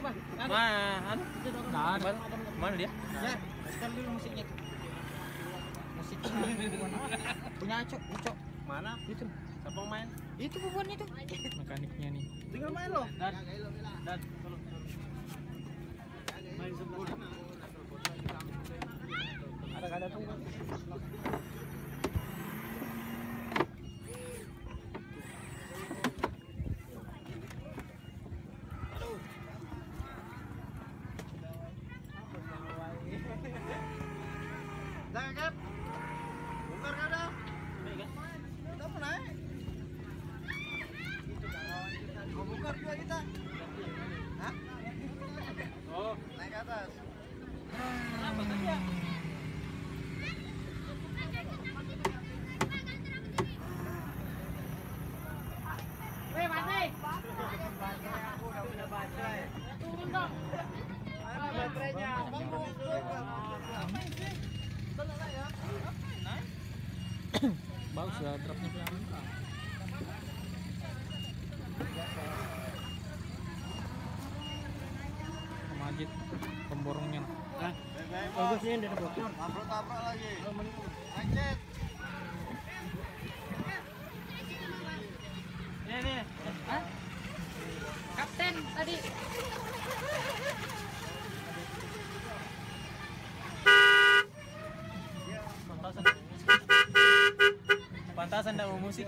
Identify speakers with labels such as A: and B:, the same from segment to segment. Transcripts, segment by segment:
A: Mana dia?
B: Ya, setel dulu musiknya. Musiknya punya Ucok.
A: Mana?
B: Itu.
A: Siapa yang main?
B: Itu bukan itu.
A: Mekaniknya nih.
B: Tinggal main loh.
A: Dan main sebelah. Ada tunggu.
B: Jangan Kap. Bongkar kan dah. Kita mau naik. Mau bongkar juga kita. Hah?
A: Oh,
B: Naik ke atas.
A: kenapa saja?
C: Weh, baterai.
B: Aku udah punya baterai.
C: Turun dong.
B: Mana baterainya?
A: Bagus ya dropnya pelan. Majid pemborongnya.
B: Bagusnya ini ada bocor. Tabrak lagi. Lanjut.
A: Nih.
C: Hah? Kapten tadi.
A: Pantasan enggak mau musik.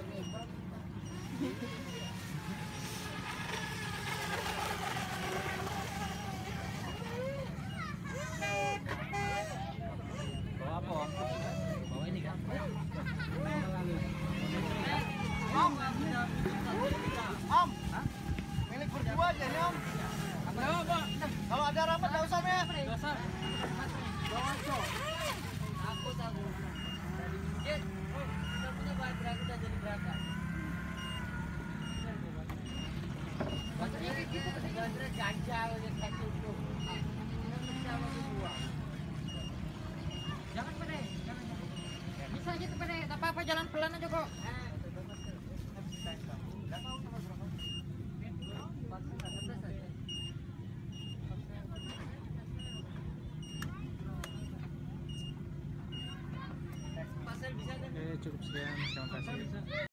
A: Bawa apa? Bawa ini kan?
B: Om. Milik berdua aja nih Om. Kalau ada rapat enggak usah ya.
A: Enggak usah.
C: Aku tahu. Jet, kita punya baterai, aku udah jadi berangkat. Baterai gitu, baterai ganjal yang tak cukup. Sama berdua. Jangan pede, jangan. Bisa gitu pede, tak apa-apa jalan pelan aja kok.
A: Cukup sekian, terima kasih.